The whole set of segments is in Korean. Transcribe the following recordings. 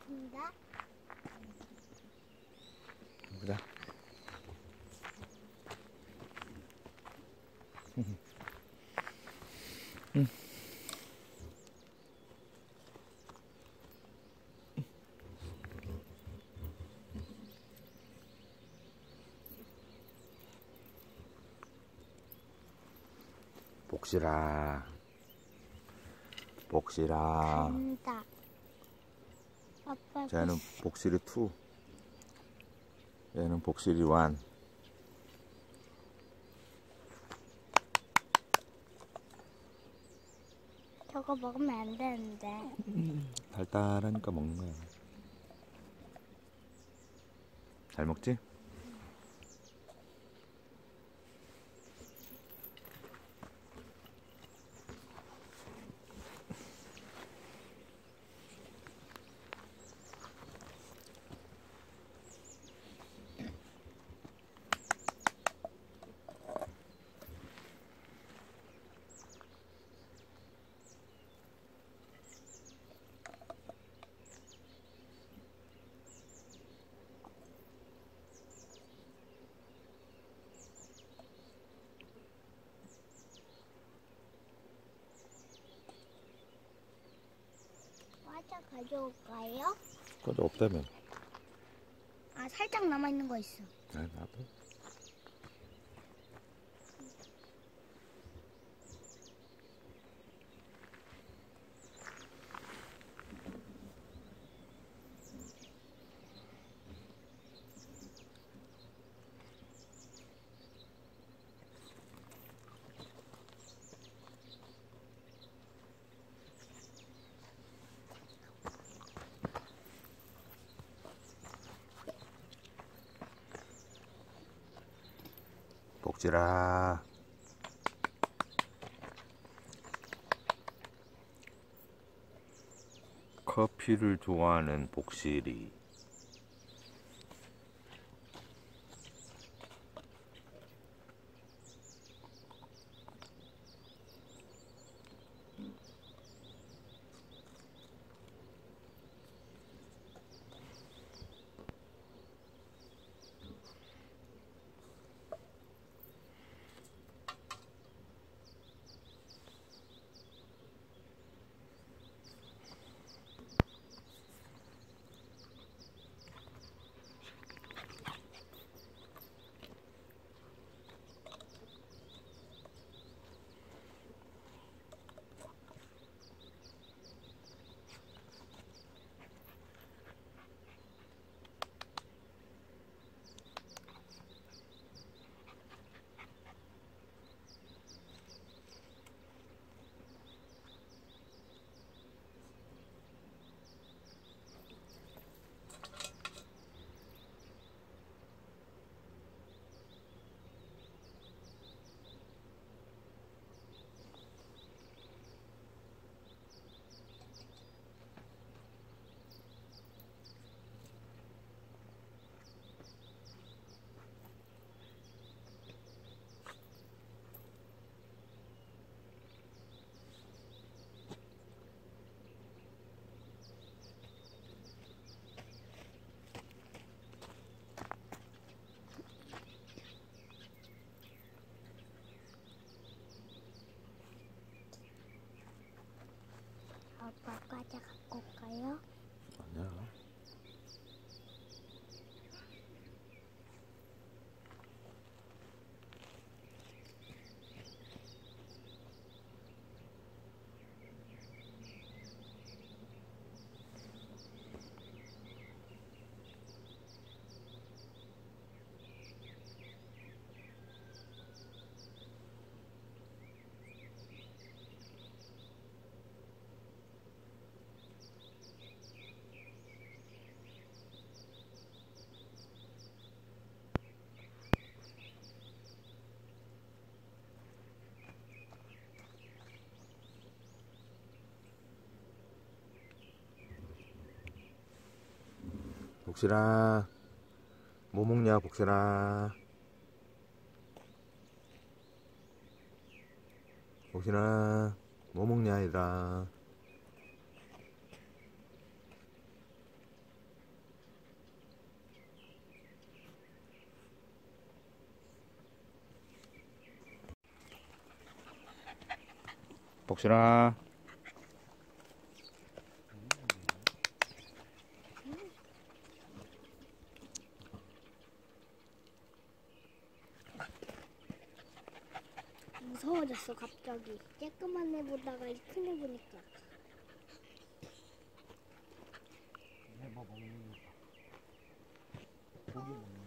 먹는다. 보자. 복실아, 복실아. 간다. 아빠. 쟤는 복실이 2, 얘는 복실이 1. 저거 먹으면 안 되는데. 달달하니까 먹는 거야. 잘 먹지? 과자 가져올까요? 그거 없다며. 아, 살짝 남아있는 거 있어. 아, 나도. 복실아. 커피를 좋아하는 복실이. 아빠 과자 갖고 올까요? 아니야. 복실아, 뭐 먹냐, 복실아. 복실아, 뭐 먹냐, 얘들아. 복실아. 무서워졌어 갑자기. 쬐끄만 애 보다가 이 큰 애 보니까. 뭐 먹는 거. 고기 먹는 거.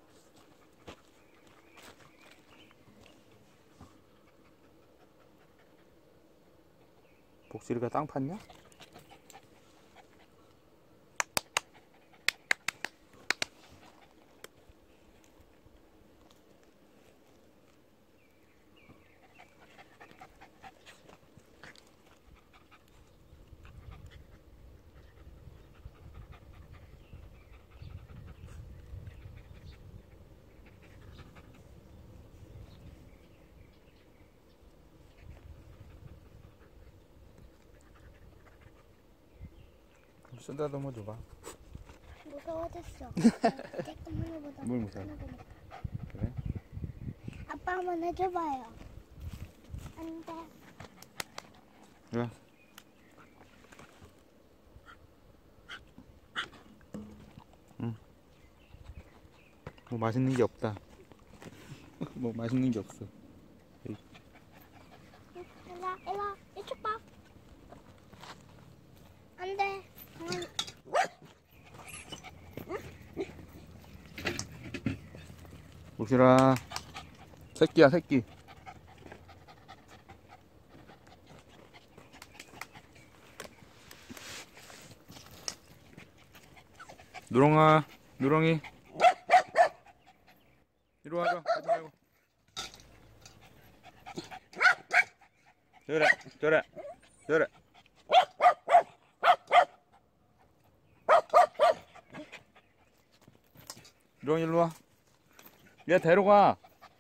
복실이가 땅 팠냐? 쓰다듬어 줘봐. 무서워졌어. 쬐끄만 애 보다가 뭘 무서워? 큰 애 보니까. 그래? 아빠 한번 해줘봐요. 안 돼. 야. 응. 뭐 맛있는 게 없다. 뭐 맛있는 게 없어. 일로 이쪽 봐. 안 돼. 복실아. 새끼야, 새끼. 누렁아, 누렁이. 이리 와줘. 가지 말고. 저래, 저래, 저래. 누렁이 일로 와. 얘 데려가.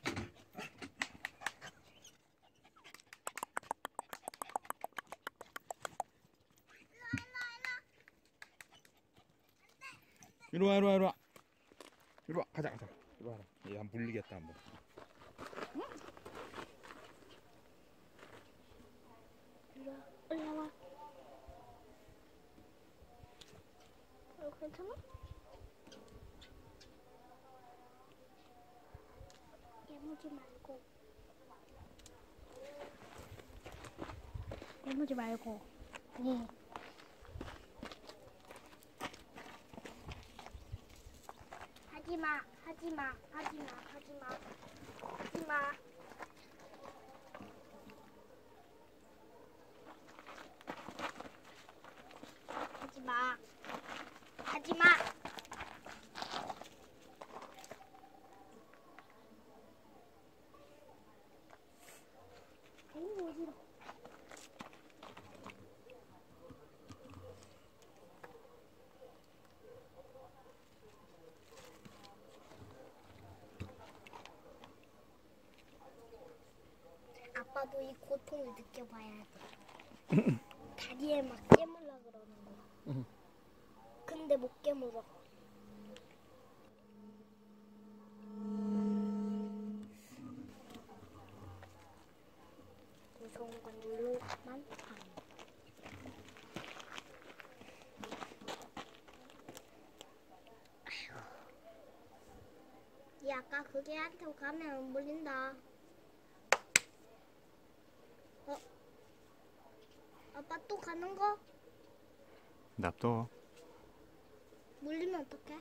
이리 와, 이리 와, 이리 와. 이리 와, 가자, 가자. 이리 와라. 얘 한 물리겠다, 한번. 올라와. 괜찮아? 깨무지 말고. 깨무지 말고. 네. 하지마, 하지마, 하지마, 하지마, 하지마. 하지마, 하지마. 아이고 어지러. 아빠도 이 고통을 느껴봐야 돼. 다리에 막 깨물라 그러는 거야. 근데 못 깨물어. 무서운 건 일로만 가. 얘 아까 그 개한테 가면 안 물린다. 아빠 또 가는 거? 놔둬. 물리면 어떡해?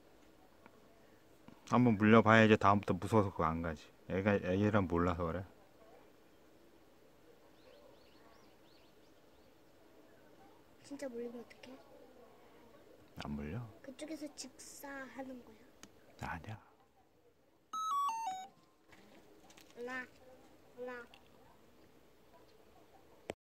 한번 물려봐야지 다음부터 무서워서 그거 안 가지. 애랑 몰라서 그래. 진짜 물리면 어떡해? 안 물려? 그쪽에서 직사하는 거야. 아니야. 올라, 올라.